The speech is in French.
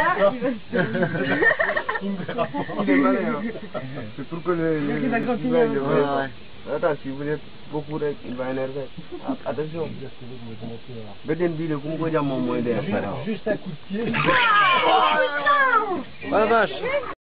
là, il est malin, hein. C'est pour que le... Attends, si vous êtes beaucoup, il va énerver. Attention. Beden Bile, comment vous dire mon moins d'air? Juste un coup de pied. oh, putain. Ah, vache.